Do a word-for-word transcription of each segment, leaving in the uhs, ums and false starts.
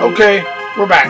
Okay, we're back.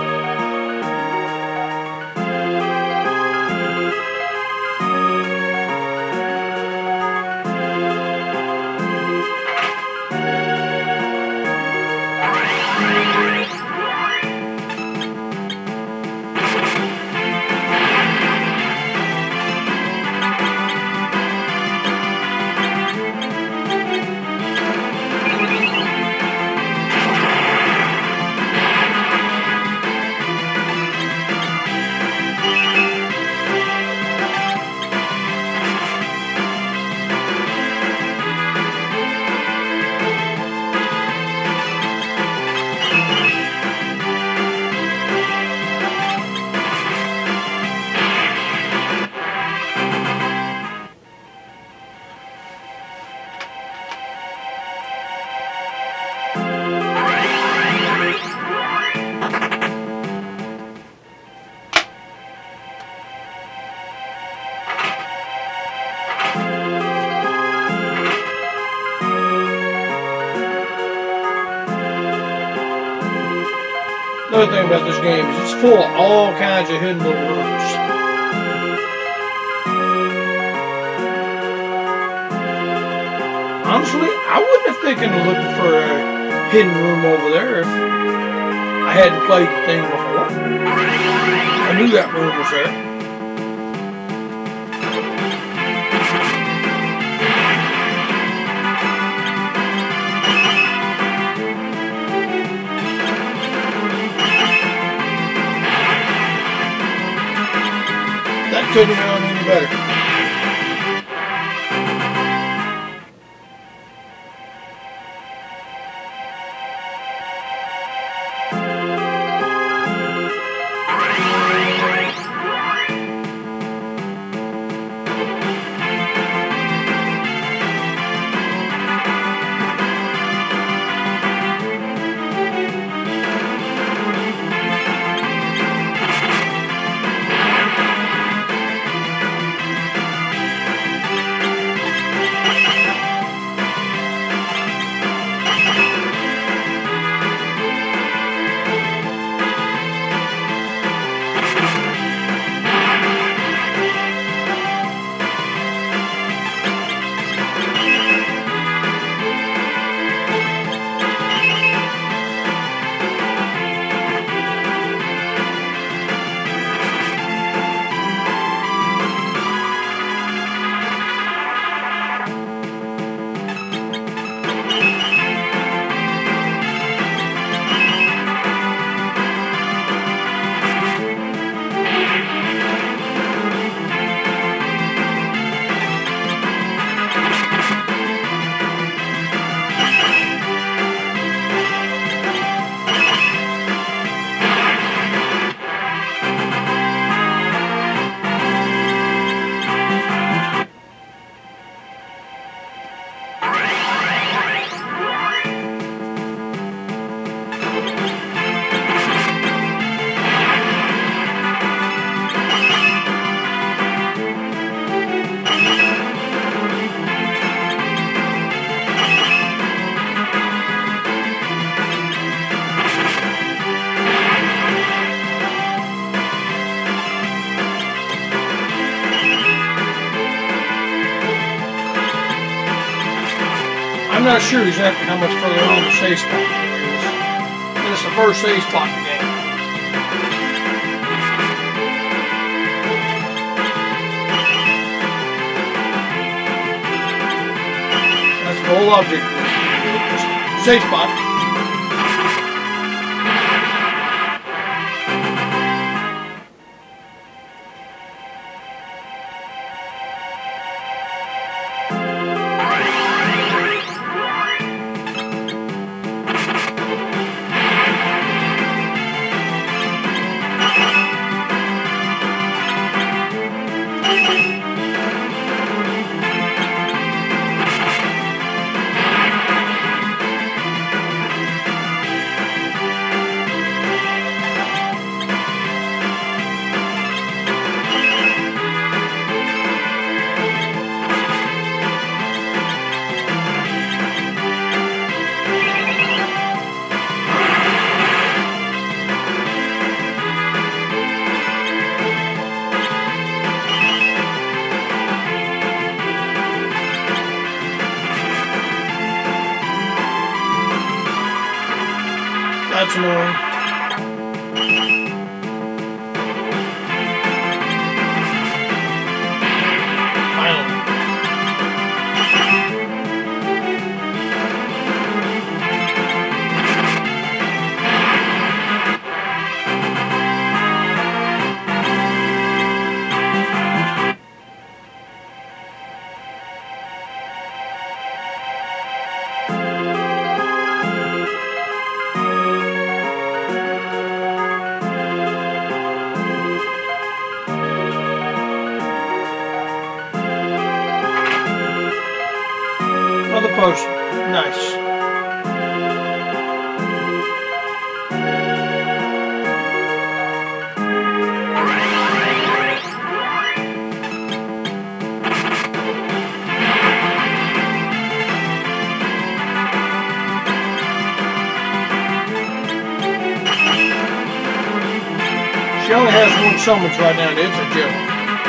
Another thing about this game is it's full of all kinds of hidden little rooms. Honestly, I wouldn't have taken a look for a hidden room over there if I hadn't played the thing before. I knew that room was there. Couldn't have gone any better. I'm not sure exactly how much further on the save spot there is. And it's the first save spot in the game. That's the whole object of this. Save spot. That's annoying. Finally. Another potion. Nice. She only has one summons right now, and it's a joke.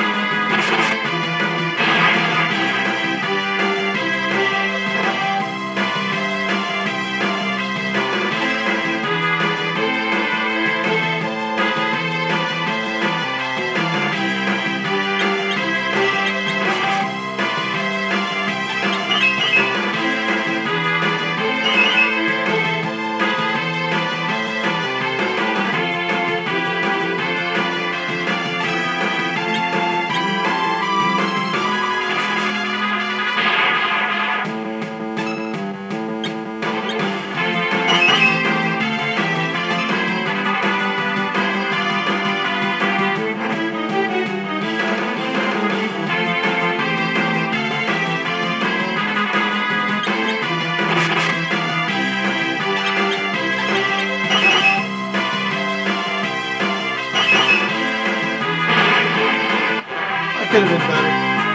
Could have been better.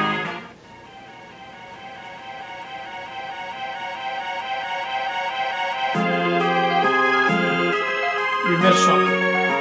We missed something.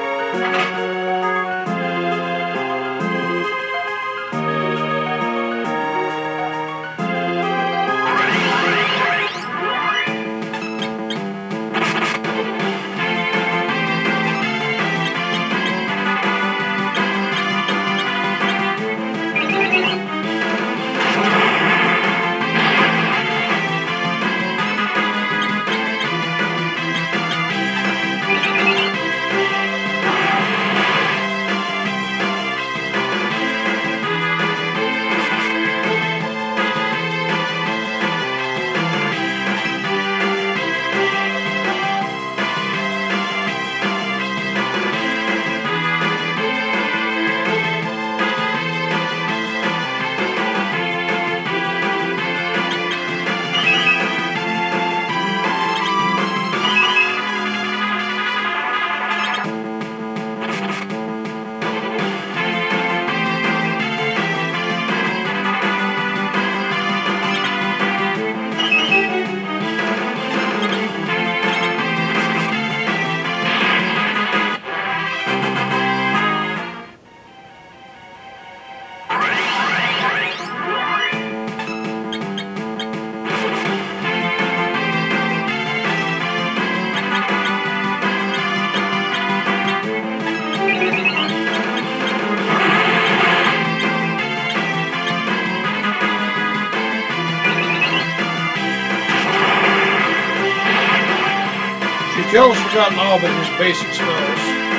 Joe's forgotten all but his basic spells.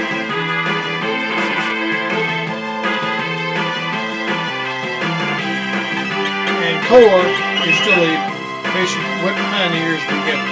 And Koa is still a basic wet behind the ears beginner.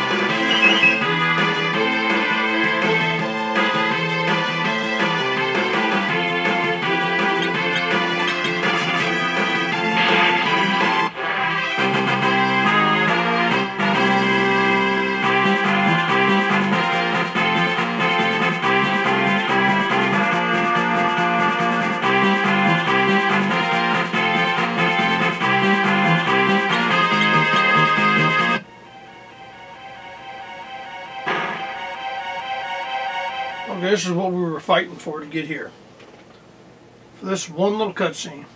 Okay, this is what we were fighting for to get here. For this one little cutscene.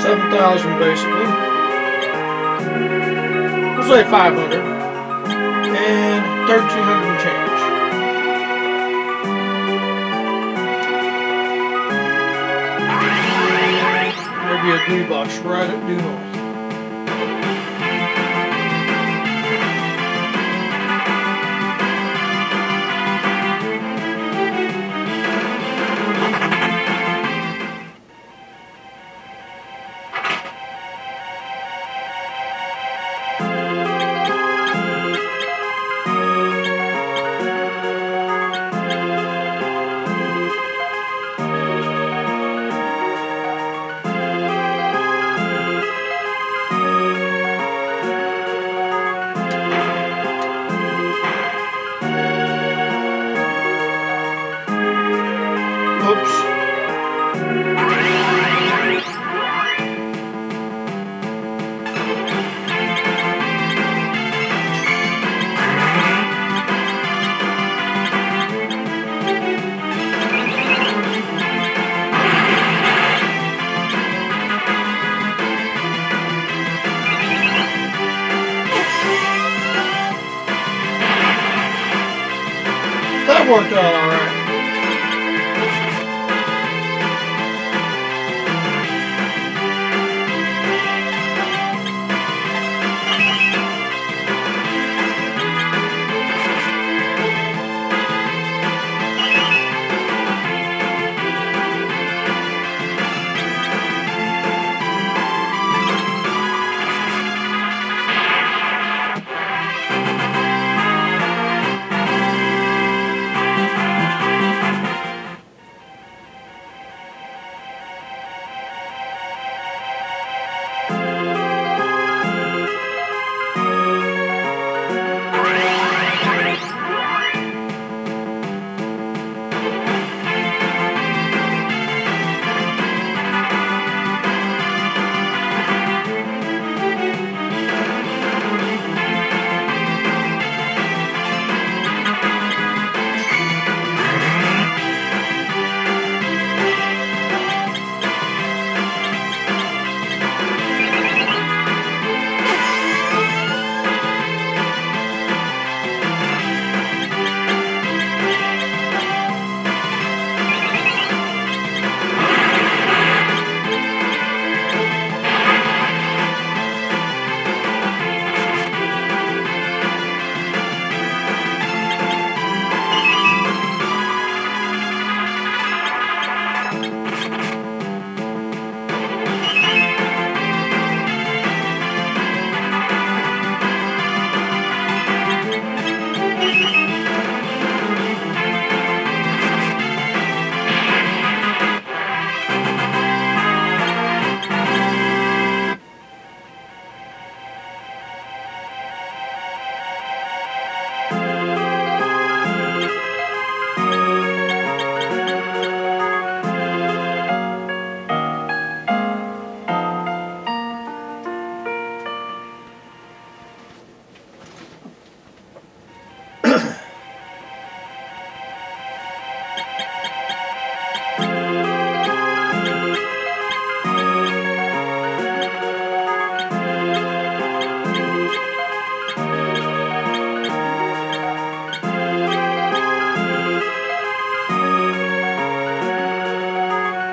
seven thousand basically. We'll say five hundred. And thirteen hundred and change. Maybe a glue box right at due north. Oops. That worked out all right.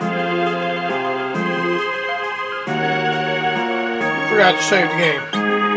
Forgot to save the game.